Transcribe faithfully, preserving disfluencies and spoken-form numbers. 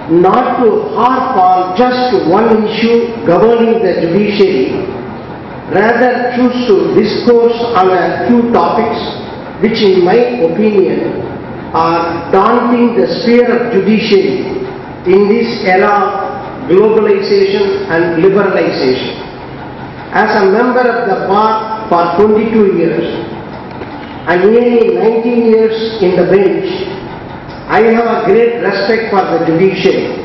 not to harp on just one issue governing the judiciary, rather choose to discourse on a few topics which in my opinion are daunting the sphere of judiciary in this era of globalization and liberalization. As a member of the bar for twenty-two years and nearly nineteen years in the bench, I have a great respect for the judiciary.